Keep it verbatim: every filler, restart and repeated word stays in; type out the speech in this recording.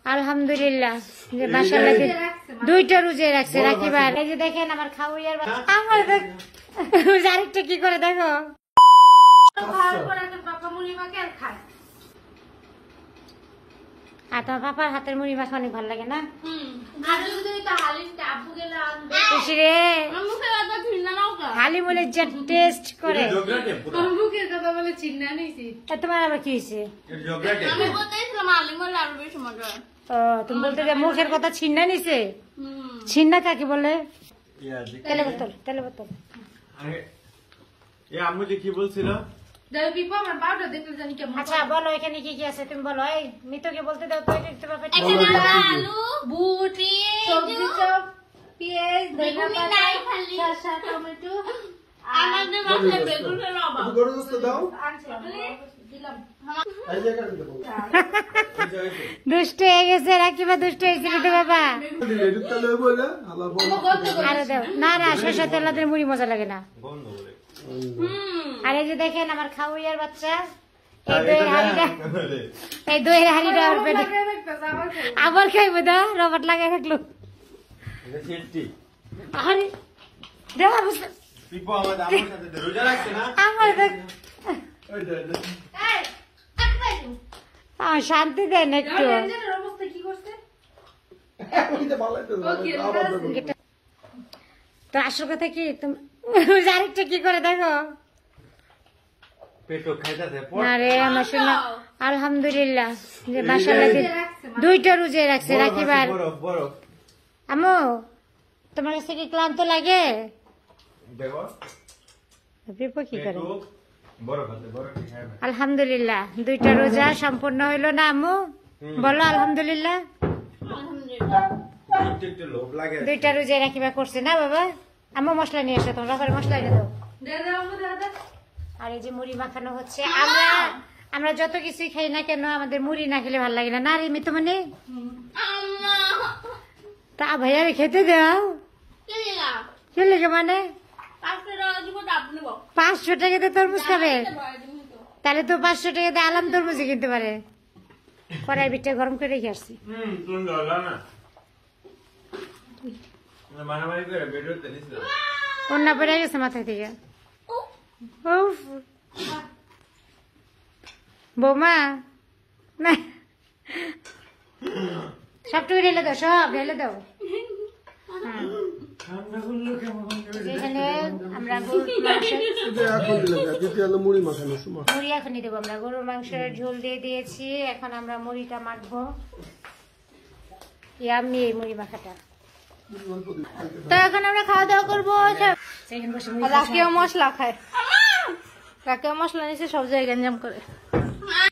আলহামদুলিল্লাহ যে মাশাআল্লাহ দুইটা রোজা রাখছে রাকিবার। এই যে দেখেন আমার খাওয়াইয়ার আমার আরেকটা কি করে দেখো আর তোমার পাপার হাতের মুড়ি মাখা অনেক ভালো লাগে না? হালি বলে যে টেস্ট করে তোমার আবার কি হয়েছে? তুমি বলতে যে মুখের কথা ছিন্না নিছে। ছিন্না কাকে বলে? তেলে বোতল তেলে বোতল। কি বলছিল? আচ্ছা বলো এখানে কি কি আছে তুমি বলো। এই মিতুকে বলতে দাও তো। আলু বুটি সবজি চপ পেঁয়াজ ধনিয়া পাতা শসা টমেটো আমাদের বাসায় বেগুনের অভাব। গরু গোশত দাও দিলাম। দুষ্ট হয়ে গেছে রাকিবা দুষ্ট হয়েছে কিন্তু বাবা। আরে দাও না না শসা তেলাদের মুড়ি মজা লাগে না। আর এই যে দেখেন আমার খাওয়াইয়ার বাচ্চা এই দইয়ের হাড়িটা এই দইয়ের হাড়িটা ওর পেটে আবার খাইবো দা রবার্ট লাগাই রাখলো। আরে দেওয়া বুঝতে আমার শান্তি দেন একটু। তো আসল কথা কি তুমি আরেকটা কি করে দেখো। আরে আমার শোনা আলহামদুলিল্লাহ যে মাশাআল্লাহ দুইটা রোজা রাখছে রাকিবার। আম্মু তোমার কাছে কি ক্লান্ত লাগে? কি করে আলহামদুলিল্লাহ দুইটা রোজা সম্পূর্ণ হইলো না আম্মু? বলো আলহামদুলিল্লাহ। দুইটা রোজা রাকিবা করছে না বাবা? আম্মু মশলা নিয়ে আসো তোমরা ঘরে মশলা এনে দাও। আর এই যে মুড়ি মাখানো হচ্ছে। আমরা আমরা যত কিছুই খাই না কেন আমাদের মুড়ি না খেলে ভালো লাগে না না রে মিতু মানে? তা ভাইয়া খেতে দাও। কে লেগে মানে পাঁচশো টাকাতে তরমুজ খাবে? তাহলে তো পাঁচশো টাকাতে আলাম তরমুজই কিনতে পারে। কড়াই পিঠা গরম করে রেখে আসছি। কন্যা পড়ে গেছে মাথা থেকে। বৌমা না সবটুকু ঢেলে দাও সব ঢেলে দাও। এখানে আমরা মুড়ি এখনই দেবো। আমরা গরুর মাংসের ঝোল দিয়ে দিয়েছি। এখন আমরা মুড়িটা মাখবো। ইয়াম্মি এই মুড়ি মাখাটা। তো এখন আমরা খাওয়া দাওয়া করবো। রাকিও মশলা খায়। রাকিও মশলা নিচে সব জায়গায় গঞ্জাম করে।